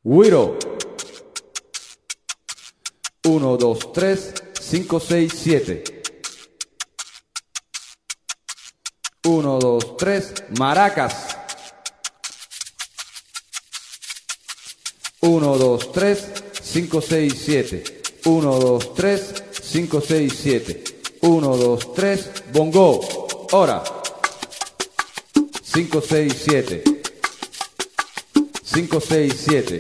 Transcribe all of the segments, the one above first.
Guiro. 1, 2, 3, 5, 6, 7. 1, 2, 3, maracas. 1, 2, 3, 5, 6, 7. 1, 2, 3, 5, 6, 7. 1, 2, 3, bongo. Ahora. 5, 6, 7. 5, 6, 7.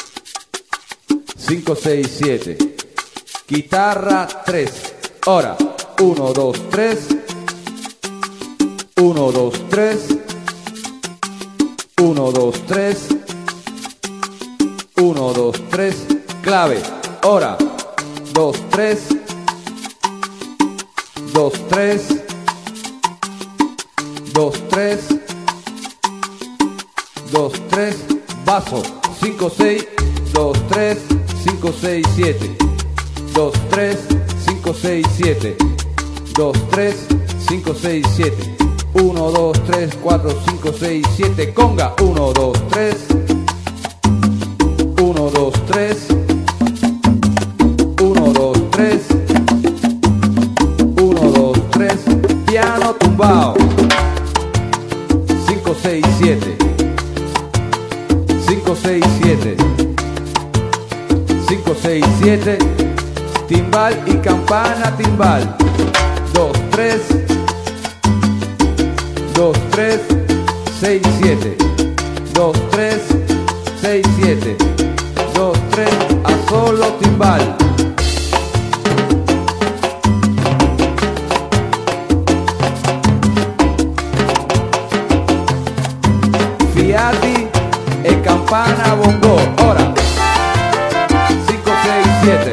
5, 6, 7. Guitarra 3. Ahora. 1, 2, 3. 1, 2, 3. 1, 2, 3. 1, 2, 3. Clave. Ahora. 2, 3. 2, 3. 2, 3. 2, 3. Bajo. 5, 6. 2, 3. 5, 6, 7. 2, 3. 5, 6, 7. 2, 3. 5, 6, 7. 1, 2, 3, 4, 5, 6, 7. Conga. 1, 2, 3. 1, 2, 3. 1, 2, 3. 1, 2, 3. Piano tumbao. 5, 6, 7. 5, 6, 7. 5, 6, 7. Timbal y campana timbal. 2, 3. 2, 3. 6, 7. 2, 3. 6, 7. 2, 3. A solo timbal. Fiati e campana bongo. Ora. 5, 6, 7.